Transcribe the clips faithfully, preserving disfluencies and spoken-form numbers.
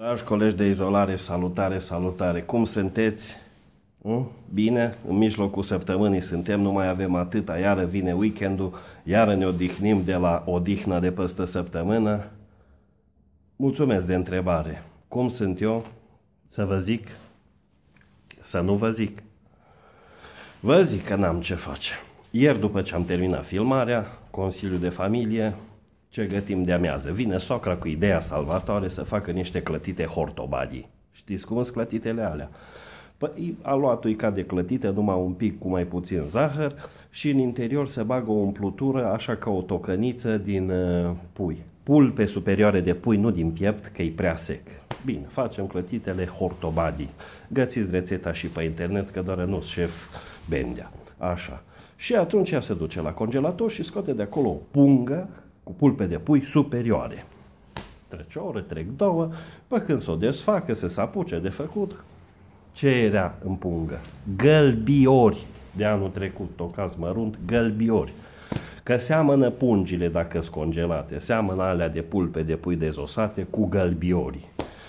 Dragi colegi de izolare, salutare, salutare! Cum sunteți? Bine? În mijlocul săptămânii suntem, nu mai avem atâta, iară vine weekendul, iară ne odihnim de la odihna de peste săptămână. Mulțumesc de întrebare. Cum sunt eu? Să vă zic? Să nu vă zic? Vă zic că n-am ce face. Ieri, după ce am terminat filmarea, Consiliul de Familie, ce gătim de amiază? Vine socra cu ideea salvatoare să facă niște clătite hortobagii. Știți cum sunt clătitele alea? Păi a luat uica de clătite, numai un pic cu mai puțin zahăr și în interior se bagă o umplutură așa ca o tocăniță din uh, pui. Pulpe superioare de pui, nu din piept, că e prea sec. Bine, facem clătitele hortobagii. Găsiți rețeta și pe internet, că doar nu șef Bendea. Așa. Și atunci ea se duce la congelator și scoate de acolo o pungă cu pulpe de pui superioare. Trece o oră, trec două, pe când s-o desfacă, se sapuce de făcut. Ce era în pungă? Gălbiori. De anul trecut, tocaz mărunt, gălbiori. Că seamănă pungile dacă sunt congelate, seamănă alea de pulpe de pui dezosate cu gălbiori.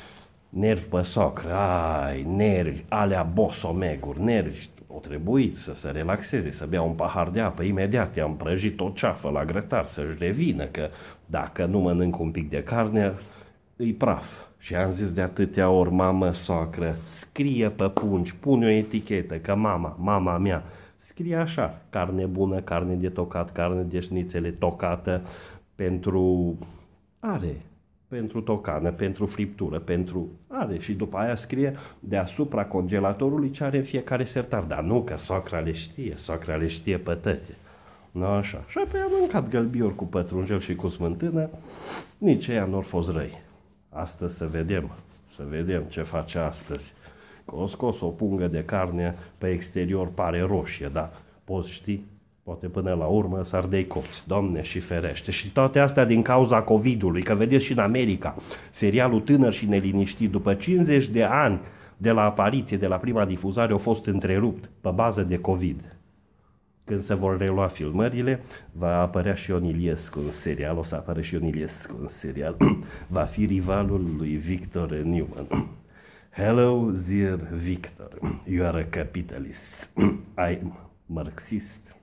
Nervi pe socră, ai, nervi, alea bosomeguri, nervi. O trebuit să se relaxeze, să bea un pahar de apă, imediat i-am prăjit o ceafă la grătar să-și revină, că dacă nu mănânc un pic de carne, îi praf. Și am zis de atâtea ori, mamă, socră, scrie pe pungi, pune o etichetă, că mama, mama mea, scrie așa, carne bună, carne de tocat, carne de șnițele tocată, pentru are, pentru tocană, pentru friptură, pentru are. Și după aia scrie deasupra congelatorului ce are fiecare sertar. Dar nu, că socra le știe, socra le știe pe toate. Nu așa. Și apoi am mâncat gălbiori cu pătrunjel și cu smântână, nici ea nu au fost răi. Astăzi să vedem, să vedem ce face astăzi. Că o scos o pungă de carne, pe exterior pare roșie, dar poți ști, poate până la urmă s-ar dei copți, Doamne și ferește. Și toate astea din cauza COVID-ului, că vedeți și în America, serialul Tânăr și neliniștit, după cincizeci de ani de la apariție, de la prima difuzare, a fost întrerupt pe bază de COVID. Când se vor relua filmările, va apărea și Ion Iliescu în serial, o să apară și Ion Iliescu în serial, va fi rivalul lui Victor Newman. Hello, dear Victor, you are a capitalist, I'm Marxist,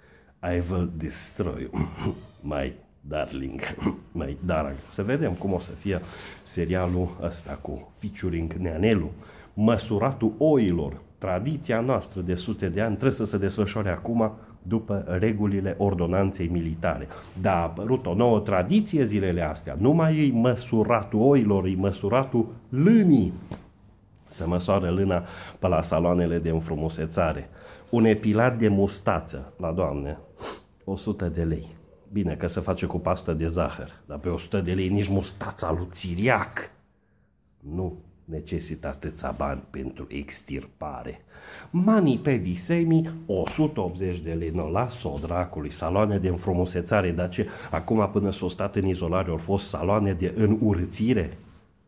I will destroy you, my darling, my darling. Să vedem cum o să fie serialul ăsta cu featuring Neanelu, măsuratul oilor. Tradiția noastră de sute de ani trebuie să se desfășoare acum după regulile ordonanței militare. Dar a apărut o nouă tradiție zilele astea. Nu mai e măsuratul oilor, e măsuratul lânii. Se măsoară lâna pe la saloanele de înfrumusețare. Un epilat de mustață la doamne, o sută de lei. Bine că se face cu pastă de zahăr, dar pe o sută de lei nici mustața lui Țiriac nu necesită atâția bani pentru extirpare. Mani-pedi semi, o sută optzeci de lei. Nu, las-o dracului, saloane de înfrumusețare, dar ce? Acum până s-o stat în izolare au fost saloane de înurțire.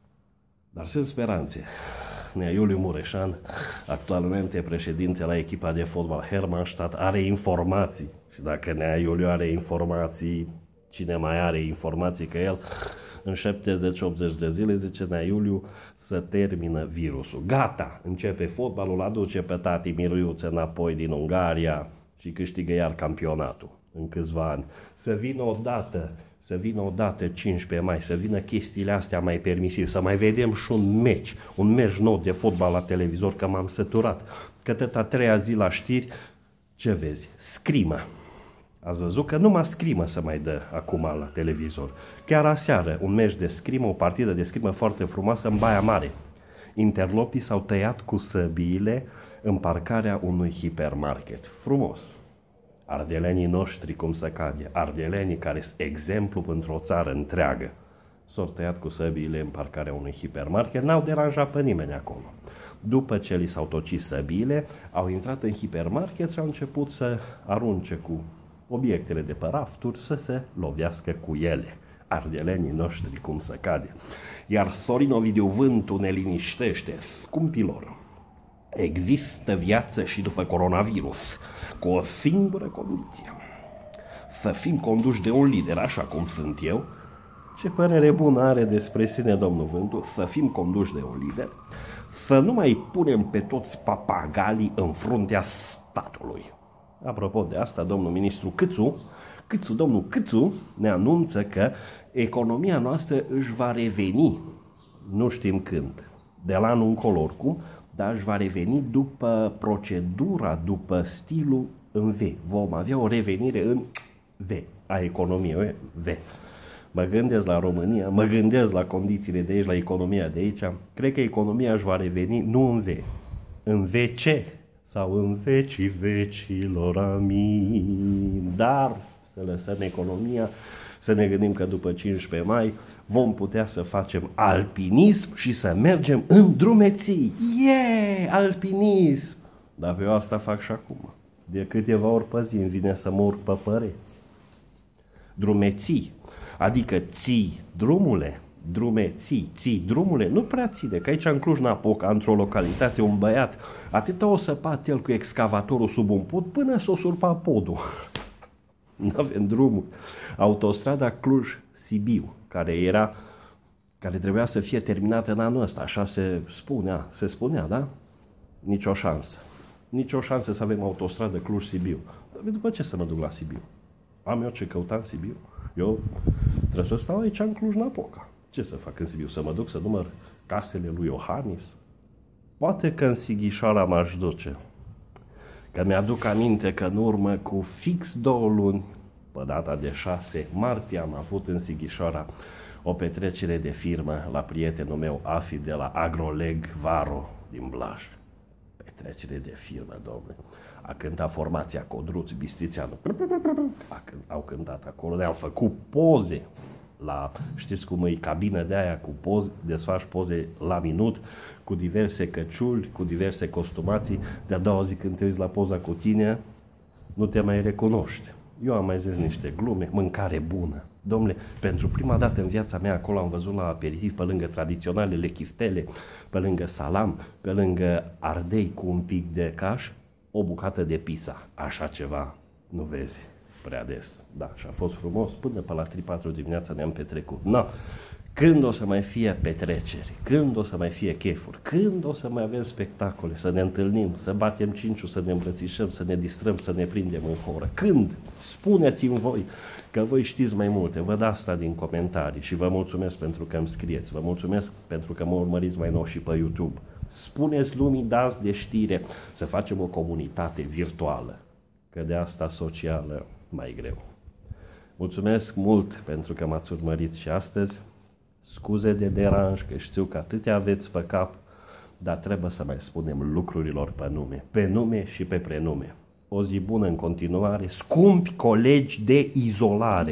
Dar sunt speranțe. Nea Iuliu Mureșan, actualmente președinte la echipa de fotbal Hermannstadt, are informații. Și dacă Nea Iuliu are informații, cine mai are informații că el? În șaptezeci optzeci de zile, zice Nea Iuliu, să termină virusul. Gata, începe fotbalul, aduce pe tati Miruiuțe înapoi din Ungaria și câștigă iar campionatul în câțiva ani. Să vină odată, să vină odată cincisprezece mai, să vină chestiile astea mai permisive, să mai vedem și un meci, un meci nou de fotbal la televizor, că m-am săturat. Că tot a treia zi la știri, ce vezi? Scrimă. Ați văzut că numai scrimă se mai dă acum la televizor. Chiar aseară, un meci de scrimă, o partidă de scrimă foarte frumoasă în Baia Mare. Interlopii s-au tăiat cu săbiile în parcarea unui hipermarket. Frumos. Ardelenii noștri, cum să cade, ardelenii care sunt exemplu pentru o țară întreagă, s-au tăiat cu săbiile în parcarea unui hipermarket, n-au deranjat pe nimeni acolo. După ce li s-au tocit săbiile, au intrat în hipermarket și au început să arunce cu obiectele de pe rafturi, să se lovească cu ele. Ardelenii noștri, cum să cade. Iar Sorin Ovidiu Vântu ne liniștește, scumpilor. Există viață și după coronavirus, cu o singură condiție. Să fim conduși de un lider, așa cum sunt eu, Ce părere bună are despre sine domnul Vântu, să fim conduși de un lider, să nu mai punem pe toți papagalii în fruntea statului. Apropo de asta, domnul ministru Câțu, Câțu, domnul Câțu ne anunță că economia noastră își va reveni, nu știm când, de la anul încolo oricum, dar își va reveni după procedura, după stilul în V. Vom avea o revenire în V, a economiei, V. Mă gândesc la România, mă gândesc la condițiile de aici, la economia de aici. Cred că economia își va reveni nu în V, în V C sau în vecii vecilor, amin. Dar să lăsăm economia, să ne gândim că după cincisprezece mai vom putea să facem alpinism și să mergem în drumeții. Yeah! Alpinism! Dar eu asta fac și acum. De câteva ori pe zi îmi vine să mă urc pe păreți. Drumeții. Adică ții drumule, drumeții, ții drumule, nu prea ține, că aici în Cluj-Napoca, într-o localitate, un băiat, atâta o săpat el cu excavatorul sub un pod până s-o surpa podul. Nu avem drumul. Autostrada Cluj-Sibiu, care era, care trebuia să fie terminată în anul ăsta, așa se spunea, se spunea, da? Nicio șansă. Nicio șansă să avem autostradă Cluj-Sibiu. Dar după ce să mă duc la Sibiu? Am eu ce căuta în Sibiu? Eu trebuie să stau aici în Cluj-Napoca. Ce să fac în Sibiu? Să mă duc să număr casele lui Iohannis? Poate că în Sighișoara m-aș duce. Că mi-aduc aminte că în urmă cu fix două luni, pe data de șase martie, am avut în Sighișoara o petrecere de firmă la prietenul meu Afi de la Agroleg Varo din Blaj. Petrecere de firmă, domnule. A cântat formația Codruț Bistițeanu. Au cântat acolo, ne-au făcut poze la, știți cum e, cabină de aia cu poze, desfaci poze la minut, cu diverse căciuli, cu diverse costumații. De-a doua zi când te uiți la poza cu tine, nu te mai recunoști. Eu am mai zis niște glume, mâncare bună. Dom'le, pentru prima dată în viața mea acolo am văzut la aperitiv, pe lângă tradiționalele chiftele, pe lângă salam, pe lângă ardei cu un pic de caș, o bucată de pizza. Așa ceva nu vezi prea des. Da, și a fost frumos. Până pe la trei patru dimineața ne-am petrecut. No. Când o să mai fie petreceri? Când o să mai fie chefuri? Când o să mai avem spectacole? Să ne întâlnim, să batem cinciul, să ne îmbrățișăm, să ne distrăm, să ne prindem în horă? Când? Spuneți-mi voi, că voi știți mai multe. Văd asta din comentarii și vă mulțumesc pentru că îmi scrieți. Vă mulțumesc pentru că mă urmăriți mai nou și pe YouTube. Spuneți lumii, dați de știre, să facem o comunitate virtuală, că de asta socială mai greu. Mulțumesc mult pentru că m-ați urmărit și astăzi. Scuze de deranj, că știu că atâtea aveți pe cap, dar trebuie să mai spunem lucrurilor pe nume, pe nume și pe prenume. O zi bună în continuare, scumpi colegi de izolare.